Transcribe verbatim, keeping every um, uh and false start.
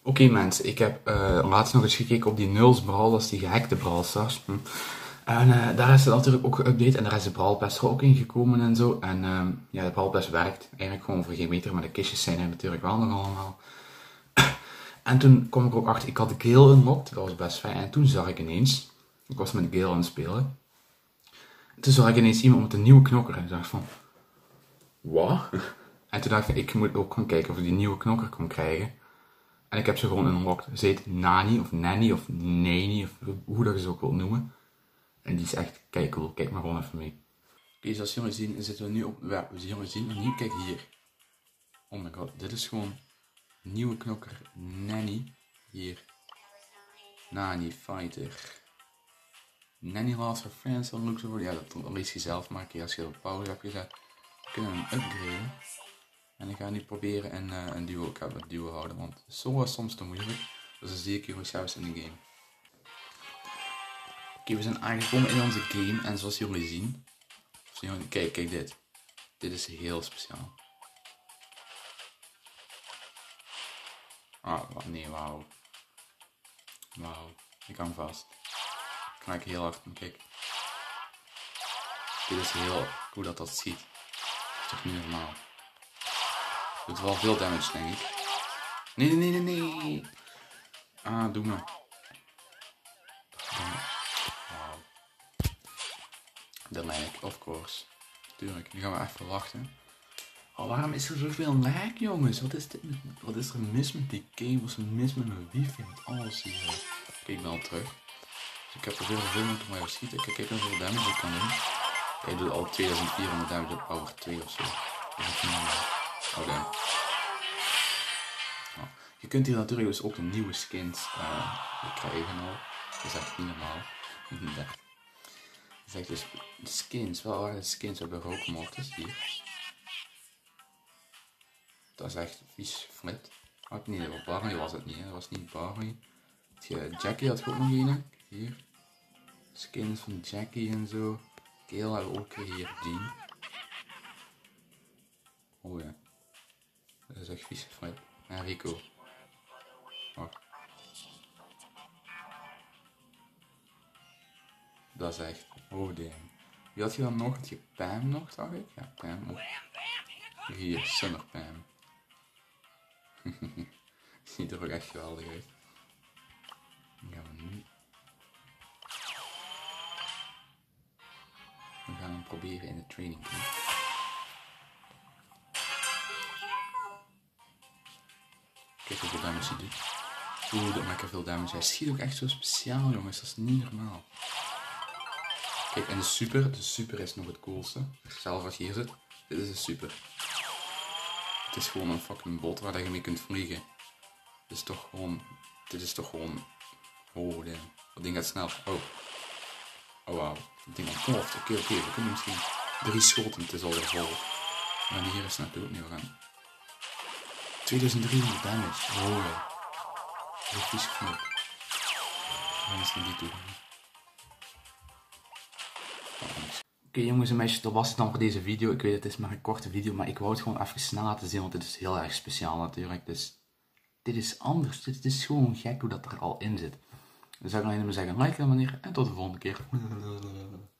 Oké okay, mensen, ik heb uh, laatst nog eens gekeken op die Nulls Brawl, dat is die gehackte Brawl Stars. Hm. En uh, daar is het natuurlijk ook geüpdate en daar is de Brawl Pass er ook in gekomen en zo. En uh, ja, de Brawl Pass werkt eigenlijk gewoon voor geen meter, maar de kistjes zijn er natuurlijk wel nog allemaal. En toen kwam ik ook achter, ik had de Gale unlocked, dat was best fijn. En toen zag ik ineens, ik was met de Gale aan het spelen. En toen zag ik ineens iemand met een nieuwe knokker en ik dacht van, wat? En toen dacht ik, ik moet ook gaan kijken of ik die nieuwe knokker kon krijgen. En ik heb ze gewoon unlocked. Ze heet Nani of Nanny of Nani of hoe dat je ze ook wilt noemen. En die is echt kijk cool. Kijk maar gewoon even mee. Oké, okay, zoals jullie zien zitten we nu op... Ja, jullie zien nog niet. Kijk hier. Oh my god, dit is gewoon nieuwe knokker Nanny. Hier. Nani Fighter. Nanny lost her friends on looks over. Ja, dat lees je zelf maar een keer als je op pauze hebt gezet. We kunnen hem upgraden. En ik ga nu proberen een, uh, een duo, ik ga het duo houden, want zo was soms te moeilijk. Dus dan zie ik jullie zelfs in de game. Oké, okay, we zijn aangekomen in onze game en zoals jullie zien. Jullie, kijk, kijk dit. Dit is heel speciaal. Ah, oh, nee, wauw. Wauw, ik hang vast. Ik kijk heel hard, kijk. Dit is heel cool dat dat ziet. Dat is toch niet normaal. Doet wel veel damage, denk ik. Nee, nee, nee, nee, nee. Ah, doe maar. Wauw. Dat lijk, of course. Tuurlijk, nu gaan we even wachten. Oh, waarom is er zoveel lag, jongens? Wat is dit? Wat is er mis met die game? Wat is er mis met mijn wifi? Met alles hier. Kijk, ik ben al terug. Dus ik heb proberen zoveel mogelijk maar schieten. Kijk, kijk hoeveel damage ik kan doen. Hij doet al tweeduizend vierhonderd damage op power twee of zo. Dat is niet normaal. Oh, damn. Oh. Je kunt hier natuurlijk dus ook de nieuwe skins uh, krijgen al. Dat is echt niet normaal. Dat is echt dus de skins. Wel waren de skins op de rookmortis hier. Dat is echt vies flit. Oh, nee, Barney was het niet. Hè. Dat was niet Barney. Jackie had ik ook nog een. Hier. Skins van Jackie en zo. Kale hebben we ook hier. Jean. Oh ja. Dat is echt vies flit. En Rico. Oh. Dat is echt, oh damn. Wie had je dan nog? Had je Pam nog, zag ik? Ja, Pam ook. Hier, Summer Pam. Ziet er ook echt geweldig uit. Dan gaan we nu... We gaan hem proberen in de training camp. Kijk hoeveel damage hij doet. Oeh, dat maakt er veel damage. Hij schiet ook echt zo speciaal, jongens. Dat is niet normaal. Kijk, en de super. De super is nog het coolste. Zelfs als je hier zit. Dit is de super. Het is gewoon een fucking bot waar je mee kunt vliegen. Dit is toch gewoon... Dit is toch gewoon... Oh, damn. Dat ding gaat snel. Oh. Oh, wauw. Dat ding ontploft. Oké, okay, oké. Okay. We kunnen misschien... Drie schoten. Het is alweer vol. We gaan hier eens naartoe. Nee, we gaan... tweeduizend driehonderd damage. Oh, ja. Heel vies geknopt. We gaan eens naar die toe gaan. Oké okay, jongens en meisjes, dat was het dan voor deze video. Ik weet het is maar een korte video, maar ik wou het gewoon even snel laten zien, want dit is heel erg speciaal natuurlijk. Dus dit is anders, dit is gewoon gek hoe dat er al in zit. Dus zou ik alleen maar zeggen, like en abonneer en tot de volgende keer.